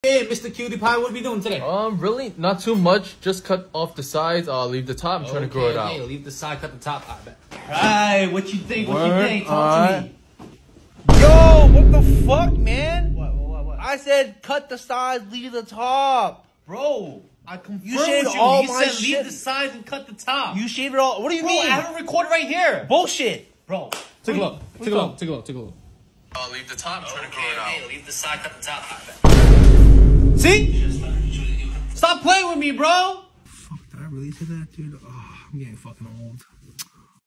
Hey, Mr. Cutie Pie, what are we doing today? Really? Not too much. Just cut off the sides, leave the top. I'm trying to grow it out. Leave the side, cut the top. I bet. Alright, what you think? What you think? Talk to me. Yo, what the fuck, man? What? I said cut the sides, leave the top. Bro, I confirmed You shaved with you. all He my said shit. leave the sides and cut the top. You shaved it all. What do you Bro, mean? I have it recorded right here. Bullshit. Bro, take a look. Take a look. Take a look. Take a look. Leave the top. I'm trying to grow it out. Leave the side, cut the top. I bet. See? Stop playing with me, bro. Fuck, did I really say that, dude?